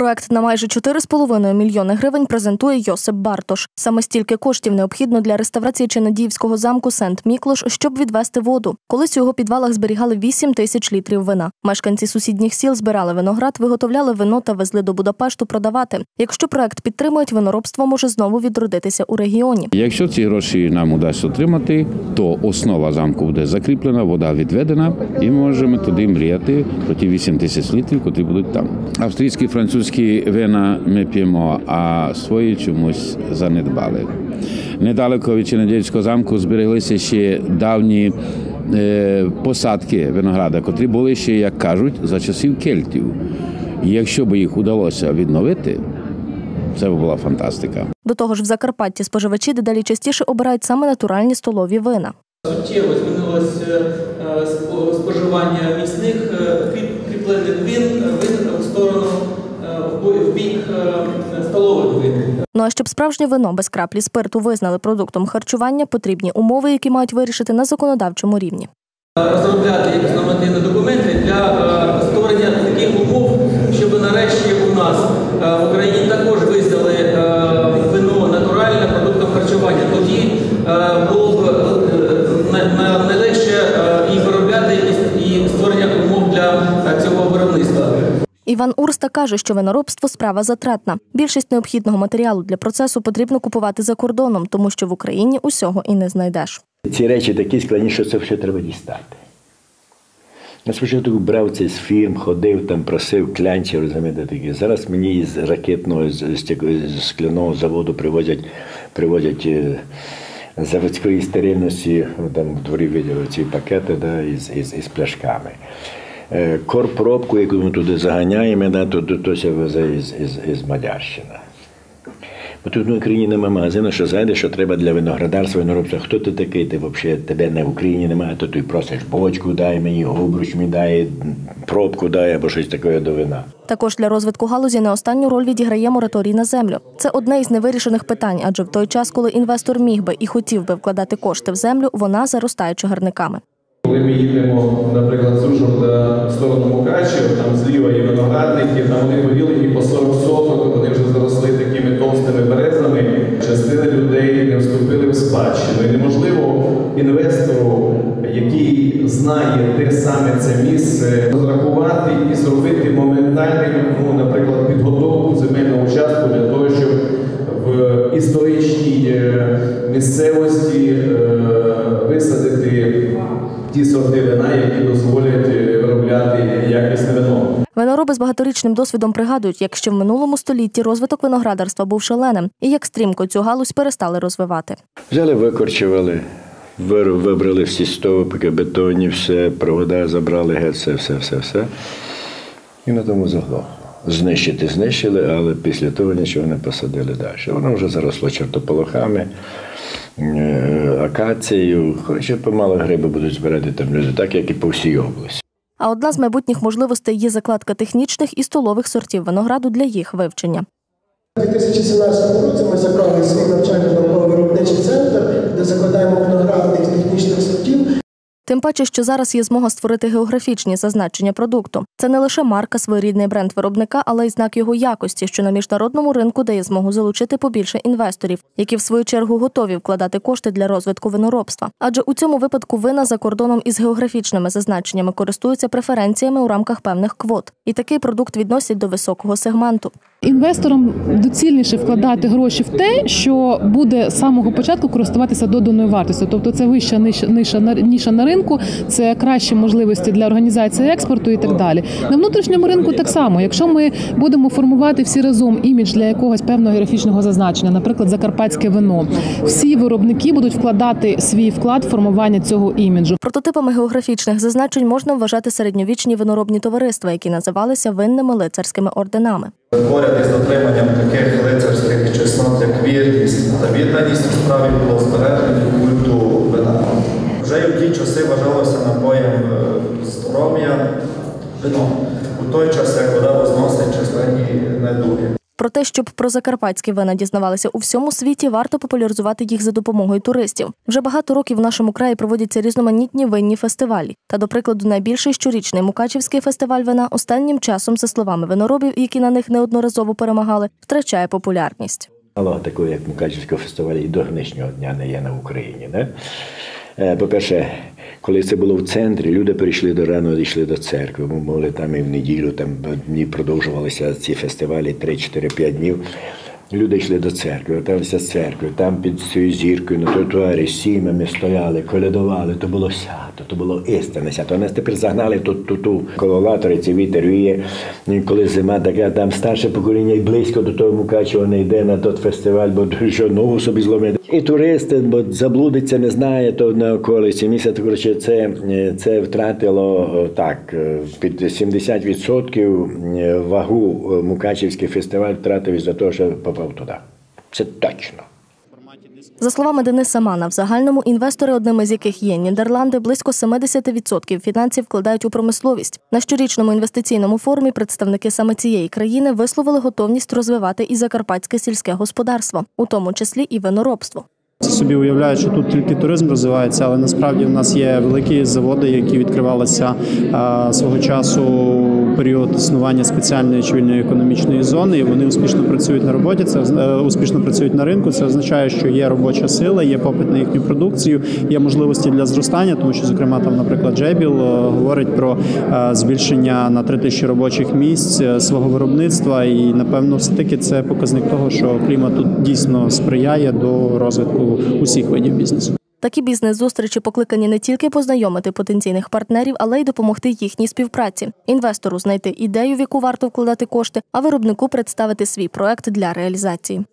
Проект на майже 4,5 мільйони гривень презентує Йосип Бартош. Саме стільки коштів необхідно для реставрації Чинадіївського замку Сент-Міклош, щоб відвести воду. Колись у його підвалах зберігали 8 тисяч літрів вина. Мешканці сусідніх сіл збирали виноград, виготовляли вино та везли до Будапешту продавати. Якщо проект підтримують, виноробство може знову відродитися у регіоні. Якщо ці гроші нам вдасться отримати, то основа замку буде закріплена, вода відведена і можемо тоді мріяти про ті 8 тисяч літрів, які будуть там. Австрійські, французькі вина ми п'ємо, а свої чомусь занедбали. Недалеко від Чинадіївського замку збереглися ще давні посадки винограда, котрі були ще, як кажуть, за часів кельтів. І якщо б їх вдалося відновити, це б була фантастика. До того ж, в Закарпатті споживачі дедалі частіше обирають саме натуральні столові вина. Суттєво змінилося споживання міцних кріплених вин в сторону, в бік столових вин. Ну а щоб справжнє вино без краплі спирту визнали продуктом харчування, потрібні умови, які мають вирішити на законодавчому рівні. Розробляти якісь нормативні документи для створення таких умов, щоб нарешті у нас в Україні також визнали вино натуральним продуктом харчування. Тоді було б найлегше і виробляти, і створення умов для цього виробництва. Іван Урста каже, що виноробство – справа затратна. Більшість необхідного матеріалу для процесу потрібно купувати за кордоном, тому що в Україні усього і не знайдеш. Ці речі такі складні, що це все треба дістати. Я спочатку брав це з фірм, ходив, там просив, клянчив, розумієте, такі. Зараз мені з ракетного, з скляного заводу привозять заводської стерильності, там в дворі виділи ці пакети, да, із пляшками. Корпоробку, яку ми туди заганяємо, да, то все везе із Мадярщини. Бо тут в Україні немає магазину, що зайде, що треба для виноградарства, виноробства. Хто ти такий? Ти взагалі, тебе не в Україні немає, то ти просиш бочку, дай мені, обруч мені дай, пробку дай, або щось таке до вина. Також для розвитку галузі не останню роль відіграє мораторій на землю. Це одне із невирішених питань, адже в той час, коли інвестор міг би і хотів би вкладати кошти в землю, вона заростає чагарниками. Коли ми їдемо, наприклад, з Ужгорода в сторону Мукачева, там зліва є виноградники, там вони поділені по 40 соток, вони вже заросли такими товстими березами. Частина людей не вступили в спадщину. І неможливо інвестору, який знає, де саме це місце, розрахувати і зробити моментальну, наприклад, підготовку земельного участку для того, щоб в історичній місцевості висадити ті сорти вина, які дозволять виробляти якісне вино. Винороби з багаторічним досвідом пригадують, як ще в минулому столітті розвиток виноградарства був шаленим, і як стрімко цю галузь перестали розвивати. Взяли, викорчували, вибрали всі стовпики, бетонні, все, провода забрали, геть, все. І на тому заглохло. Знищити знищили, але після того нічого не посадили далі. Воно вже заросло чортополохами, акацією. Хоча помало гриби будуть збирати там люди, так як і по всій області. А одна з майбутніх можливостей є закладка технічних і столових сортів винограду для їх вивчення. У 2017 році ми заклали свій навчально-науково-виробничий центр, де закладаємо виноградних технічних сортів. Тим паче, що зараз є змога створити географічні зазначення продукту. Це не лише марка, своєрідний бренд виробника, але й знак його якості, що на міжнародному ринку дає змогу залучити побільше інвесторів, які в свою чергу готові вкладати кошти для розвитку виноробства. Адже у цьому випадку вина за кордоном із географічними зазначеннями користуються преференціями у рамках певних квот. І такий продукт відносять до високого сегменту. Інвесторам доцільніше вкладати гроші в те, що буде з самого початку користуватися доданою вартістю. Тобто це вища ніша на ринку, це кращі можливості для організації експорту і так далі. На внутрішньому ринку так само. Якщо ми будемо формувати всі разом імідж для якогось певного географічного зазначення, наприклад, закарпатське вино, всі виробники будуть вкладати свій вклад в формування цього іміджу. Прототипами географічних зазначень можна вважати середньовічні виноробні товариства, які називалися винними лицарськими орденами. Поряд із дотриманням таких лицарських чеснот, як вірність та відданість у справі, було збереження культу вина. Вже й у ті часи вважалося напоєм здоров'я вино. У той час, як вода розносить численні недуги. Про те, щоб про закарпатські вина дізнавалися у всьому світі, варто популяризувати їх за допомогою туристів. Вже багато років в нашому краї проводяться різноманітні винні фестивалі. Та, до прикладу, найбільший щорічний Мукачівський фестиваль вина останнім часом, за словами виноробів, які на них неодноразово перемагали, втрачає популярність. Мало такого, як Мукачівського фестивалю, і до нинішнього дня не є на Україні. Не? По-перше, коли це було в центрі, люди перейшли до рано, йшли до церкви. Ми могли там і в неділю, там дні продовжувалися ці фестивалі 3-4-5 днів. Люди йшли до церкви, верталися з церкви, там під цією зіркою на тротуарі сім'ями стояли, колядували, то було свято, то було істинне свято. Нас тепер загнали ту кололатори, ці вітер віє, коли зима така, там старше покоління і близько до того Мукачева не йде на той фестиваль, бо що ногу собі зломить. І туристи, бо заблудиться, не знає то на околиці місяця, коротше, це втратило так, під 70% вагу Мукачівський фестиваль втратив із-за того, що попав туди. Це точно. За словами Дениса Мана, в загальному інвестори, одними з яких є Нідерланди, близько 70% фінансів вкладають у промисловість. На щорічному інвестиційному форумі представники саме цієї країни висловили готовність розвивати і закарпатське сільське господарство, у тому числі і виноробство. Собі уявляють, що тут тільки туризм розвивається, але насправді в нас є великі заводи, які відкривалися свого часу у період існування спеціальної чи вільної економічної зони, і вони успішно працюють на роботі, це успішно працюють на ринку. Це означає, що є робоча сила, є попит на їхню продукцію, є можливості для зростання, тому що, зокрема, там, наприклад, Джебіл говорить про збільшення на 3000 робочих місць свого виробництва, і, напевно, все-таки це показник того, що клімат тут дійсно сприяє до розвитку усіх видів бізнесу. Такі бізнес-зустрічі покликані не тільки познайомити потенційних партнерів, але й допомогти їхній співпраці. Інвестору знайти ідею, в яку варто вкладати кошти, а виробнику представити свій проект для реалізації.